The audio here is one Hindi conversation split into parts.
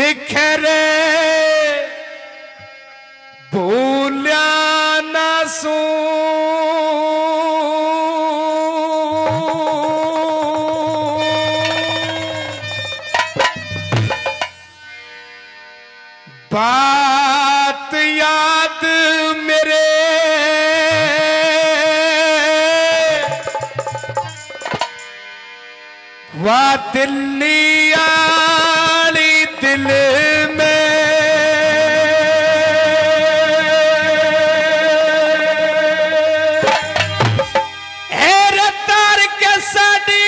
लिखे रे भूल्या ना सू बात याद मेरे वा दिल्ली आली दिल में तार के साड़ी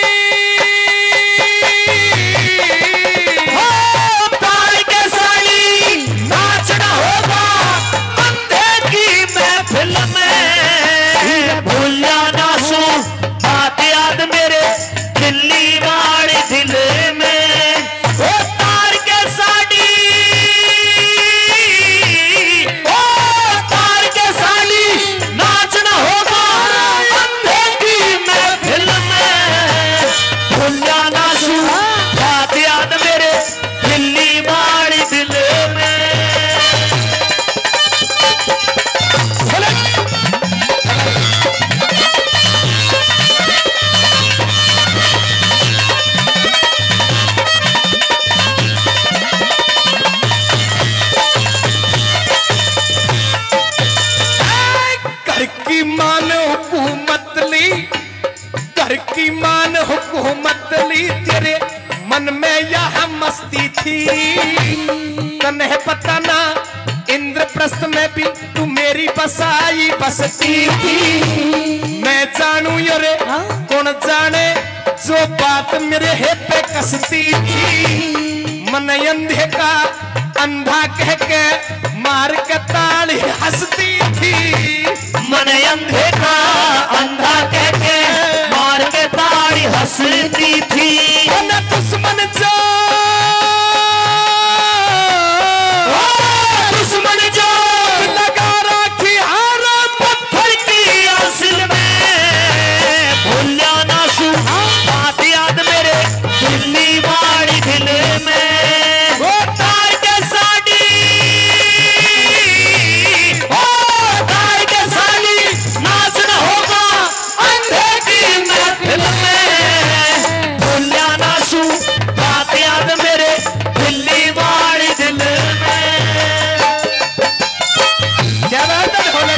तार के साड़ी नाचना होगा बंदे की महफिल में भूलिया ना सू बात याद मेरे दिल्ली वाले दिल में ओ तार के साड़ी ओ तार के साड़ी नाचना होगा बंदे की महफिल में भूलिया ना सू बात याद मेरे दिल्ली वाले दिल में घर की मान हुकूमत ली तेरे मन में यह मस्ती थी तन्हे पता ना इंद्रप्रस्थ में भी तू मेरी बसाई बसती थी मैं जानू यरे कौन जाने जो बात मेरे हे पे कसती थी मन अंधे का अंधा कह के मार के ताली हंसती थी मन अंधे का अंधा कह के मार के ताली हंसती थी न दुश्मन जो लगा राखी हारा पत्थर की आसिल में भूलिया ना सू बात याद मेरे दिल्ली वाली दिल में वो तार के साड़ी ओ तार के साड़ी नाचना होगा अंधे की महफिल में भूलिया ना सू बात याद मेरे दिल्ली वाली दिल में क्या बात है ढोलक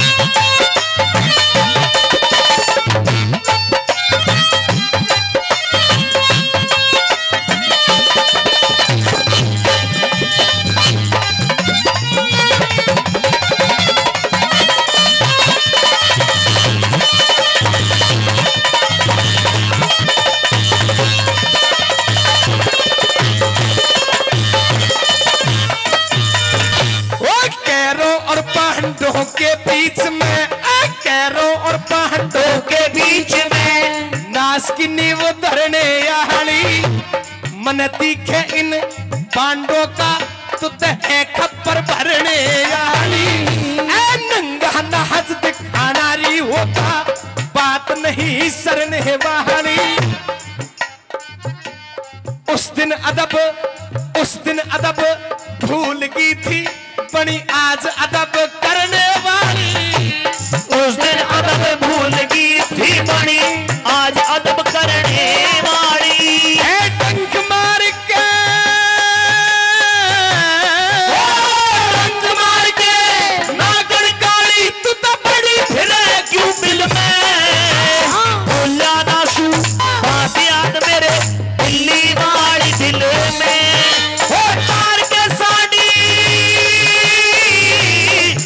पांडवों के बीच में कैरों और पांडवों के बीच में नास की नींव धरने आली मन दिखे इन पांडवों का तुत है खप्पर भरने आली नंगा नहज दिखाना री होता बात नहीं सरने वाली उस दिन अदब भूल गई थी बनी आज अदब करने वाली उस दिन अदब भूल गई थी बनी आज अदब करने वाली डंक मार के नागन काली तू तो बड़ी फिरे क्यों बिल में भूलिया ना सू बात याद मेरे दिल्ली वाली दिल में तार के साड़ी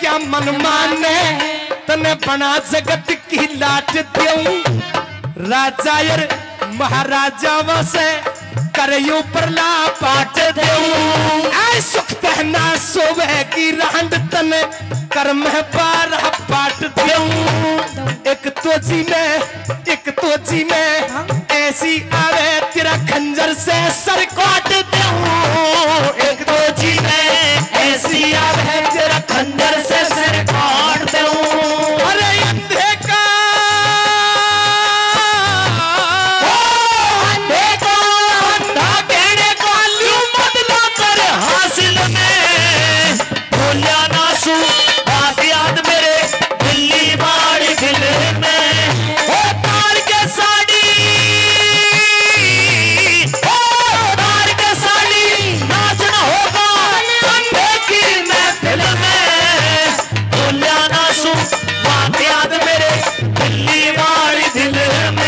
क्या मन माने, तने बना जगत की लाट दूं। राजा यार महाराजा से करयू परला पाट दूं। ऐ सुख तहना सोवे की रांड तने कर में पार पाट दूं। एक तो जी में ऐसी आवे तेरा खंजर से सर काट दूं। एक तो जी में ऐसी आवे तेरा खंजर से सर काट दूं। अरे अंधे का अंधा कहने का ल्यू बदला कर हासिल में भूलिया ना सू बात याद मेरे दिल्ली बाड़ी दिल में। ओ तार के साड़ी तार के साड़ी नाचना होगा अंधे की महफिल में। भूलिया ना सू बात याद मेरे दिल्ली बाड़ी दिल में।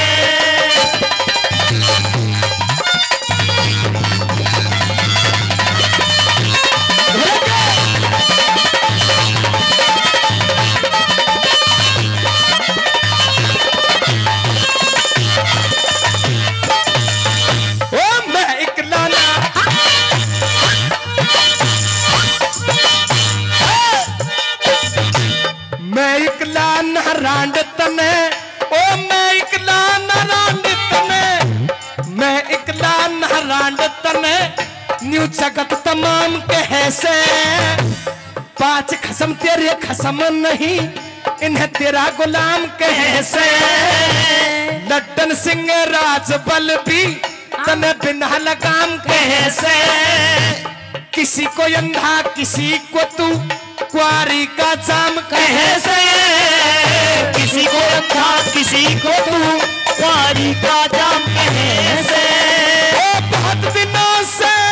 मैं इकला न रांड तने, ओ मैं इकला न रांड तने, मैं इकला न रांड तने न्यू जगत तमाम कहे से। पांच खसम तेरे खसम नहीं इन्हें तेरा गुलाम कहे से। लड्डन सिंह राज बल भी तने बिना लगाम कहे से। किसी को अंधा किसी को तू कुआरी का जाम कहे से। किसी को अंधा किसी को तू कुआरी का जाम कहे से। बहुत दिनों से